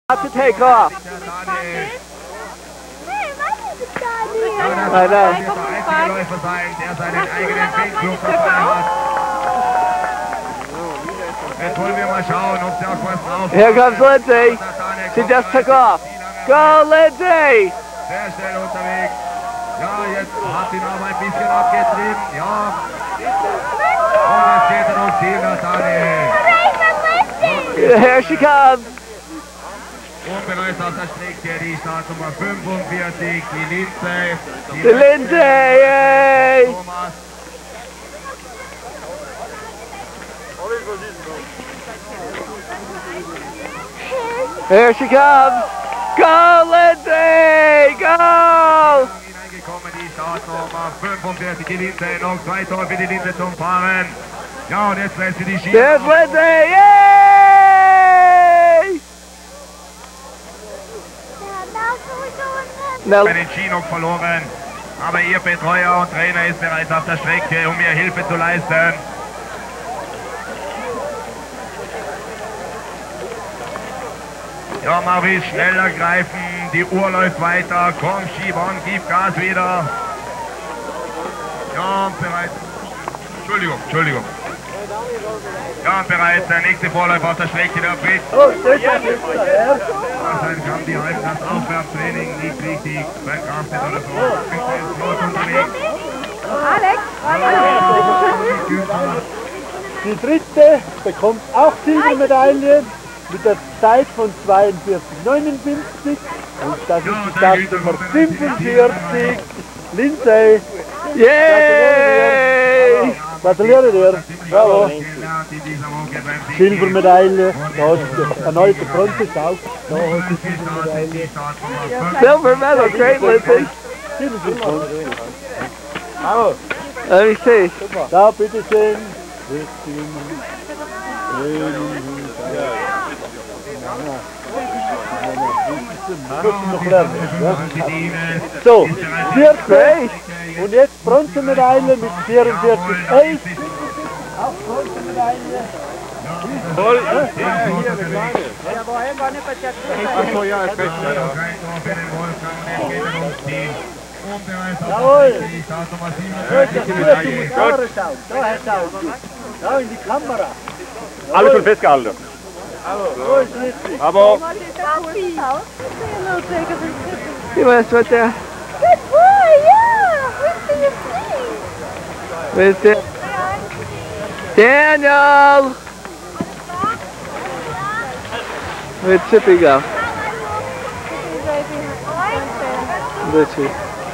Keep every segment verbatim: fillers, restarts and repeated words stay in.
Have to take off. I know. Here comes Lindsay. She just took off. Go, Lindsay! Sehr schnell unterwegs. Ja, jetzt hat ihn aber ein bisschen abgetrieben. Ja. Und jetzt geht er noch Ziel, Nathaniel. Here she comes. Und bereits auf der Strecke die Startnummer fünfundvierzig, die Lindsay. Die Lindsay, yay! Thomas. Here she comes. Go, Lindsay! Go! Hineingekommen, die Startnummer fünfundvierzig, die Lindsay. Noch zwei Tore für die Lindsay zum Fahren. Ja, und jetzt lässt sie die Ski. There's Lindsay! Yay! No. Den Ski noch verloren. Aber ihr Betreuer und Trainer ist bereits auf der Strecke, um ihr Hilfe zu leisten. Ja, Maurice, schneller greifen, die Uhr läuft weiter, komm Schibon, gib Gas wieder. Ja, und bereits, Entschuldigung, Entschuldigung. Ja, und bereits der nächste Vorläufer auf der Strecke, der Fritz. Wahrscheinlich haben die heute das Aufwärmtraining nicht richtig verkraftet oder so. Bitte ist los unterwegs. Alex! Die dritte bekommt auch Silbermedaille mit der Zeit von zweiundvierzig neunundfünfzig und das ist die Startnummer fünfundvierzig, Lindsay. Yay! Gratuliere dir. Bravo. Silbermedaille, da hast du erneute Bronze auch. Da hast du Silbermedaille. Silver medal, great, Lindsay. Bravo. Let me see. Da, bitteschön. So, vierzig und jetzt Bronzemedaille mit vierundvierzig elf. Auch Bronzemedaille. Voll. Achso, ja, ist recht. Jawohl. Da in die Kamera. Alles schon festgehalten. Aber You want to right there? Good boy, yeah! Where's the Where's Dan? Daniel! Where'd Chippy go? This way.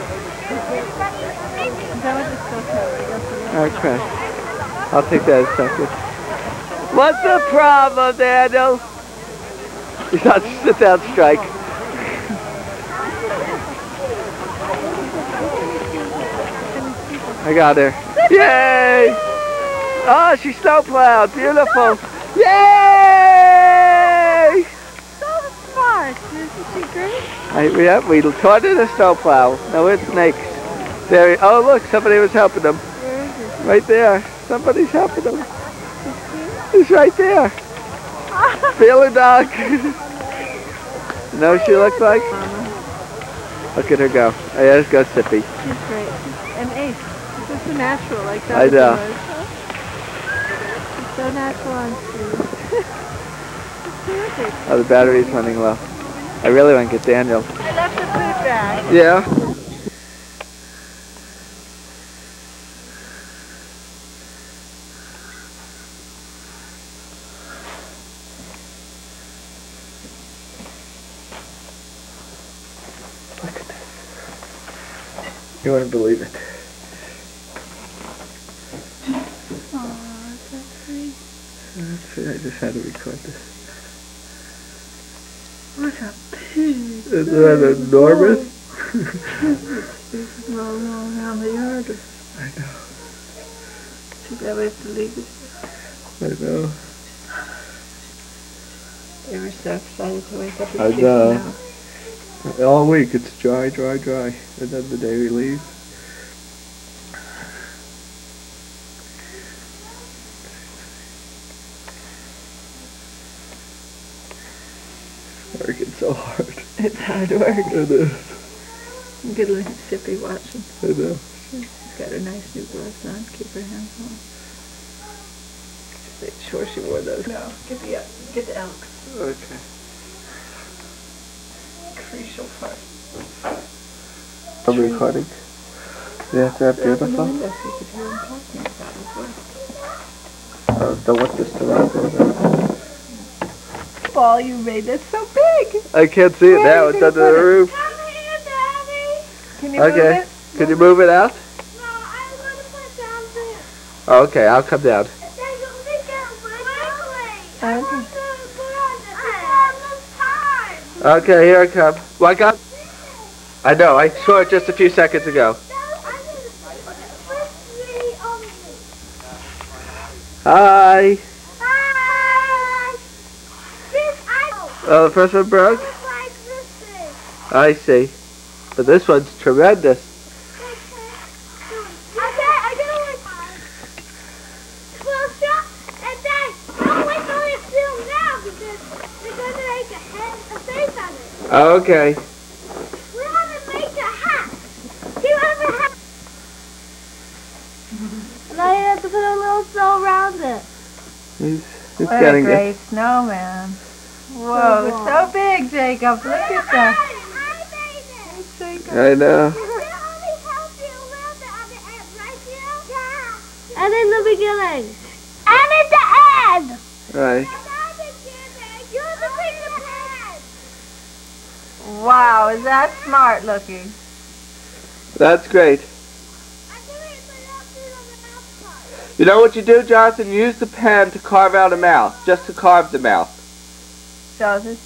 Okay. I'll take that as second. What's the problem, Daniel? He's not sit down strike. I got her. Yay! Oh, she snowplowed. Beautiful. Yay! so smart. Isn't she great? I, yeah, we taught her to snowplow. Now it's snakes. There. Oh, look, somebody was helping them. Where is it? Right there. Somebody's helping them. He's right there. Feeler dog. You know what she looks like? Look at her go. Oh, yeah, let's go Sippy. She's great. And Ace. She's just so natural like that. I know. She's so natural on screen. Terrific. Oh, the battery's running low. I really want to get Daniel. I left the food bag. Yeah. Look at this. You wouldn't believe it. Aw, is that pretty? Let's see, I just had to record this. What a pig. Isn't that enormous? This is rolling all around the yard. I know. Too bad we have to leave it. I know. They were so excited to wake up and I see know. it now. All week it's dry, dry, dry. And then the day we leave. Very good. working so hard. It's hard work. It is. Good little Sippy watching. I know. She's got her nice new gloves on. Keep her hands on. Just make sure she wore those. No, get the get the elks. Okay. Crucial part. I'm recording. Yeah, is that beautiful? Open the window so you could hear them talking about it as well. Oh, don't want this to run over. Paul, you made this so big. I can't see it now. It's under the roof. Come here, Daddy. Can you Okay. move it? Can you move it out? No, I want to put down there. Oh, okay, I'll come down. Then you pick it quickly. I Okay. want to put on this all this time. Okay, here I come. Well, I got... I know, I saw it just a few seconds ago. Hi. Hi. This I Oh, the first one broke? like this thing. I see. But this one's tremendous. Okay, I gotta like close up and then don't wait till it's still now because they're gonna make a head a face on it. Okay. We're gonna make a hat. Do you have a hat? Now you have to put a little snow around it. He's, he's What a getting great it. snowman. Whoa, it's so big, Jacob. Look at that. I made it. Jacob. I know. And in the beginning. And at the end. Right. You're the biggest head. Wow, is that smart looking? That's great. You know what you do, Jonathan? Use the pen to carve out a mouth. Just to carve the mouth. Joseph?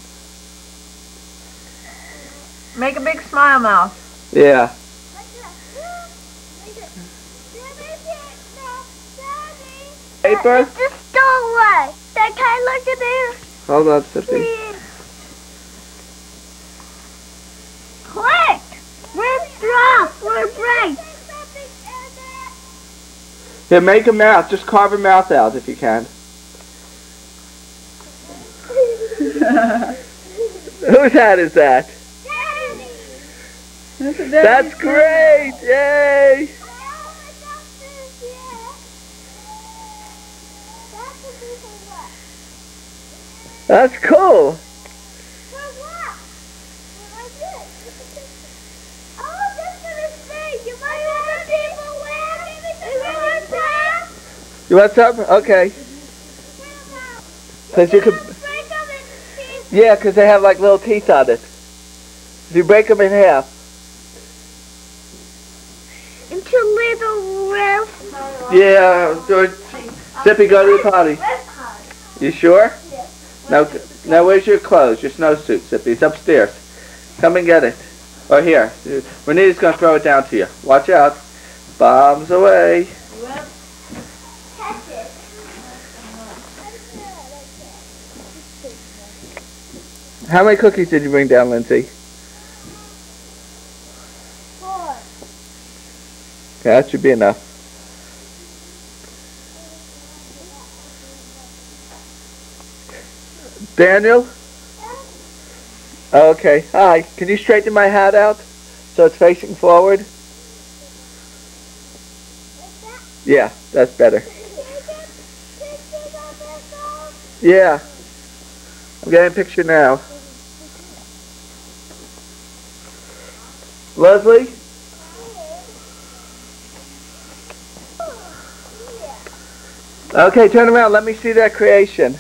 Make a big smile mouth. Yeah. Paper? It's just stole away. Can I look at this? Hold on, Sippy. Please. Quick! We're strong. We're brave. Here, make a mouth. Just carve a mouth out if you can. Whose hat is that? That's great! Yay! That's cool. You want some? Okay. Cause you could. Yeah, cause they have like little teeth on it. If you break them in half. Into little round. Yeah, George. Sippy, go to the potty. You sure? Now, now where's your clothes? Your snowsuit, Sippy? It's upstairs. Come and get it. Or here. Renita's gonna throw it down to you. Watch out. Bombs away. How many cookies did you bring down, Lindsay? Four. Okay, that should be enough. Daniel? Okay, hi. Can you straighten my hat out so it's facing forward? Yeah, that's better. Yeah. I'm getting a picture now. Leslie? Okay, turn around. Let me see that creation.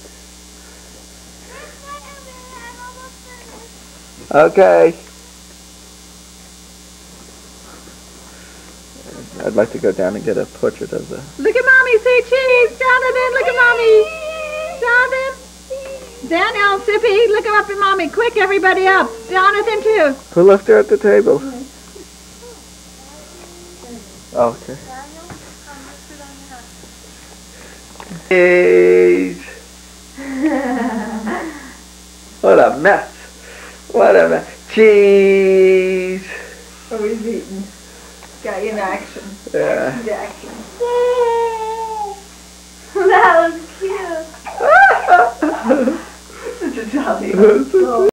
Okay. I'd like to go down and get a portrait of the... Look at Mommy, say cheese! Jonathan, look at Mommy! Jonathan! Daniel, Sippy, look up at Mommy. Quick, everybody up. Jonathan, too. Who left her at the table? Oh, okay. Cheese! What a mess. What a mess. Cheese! Oh, he's eating. Got you in action. Yeah. Action to action. That was cute. Such a Jolly.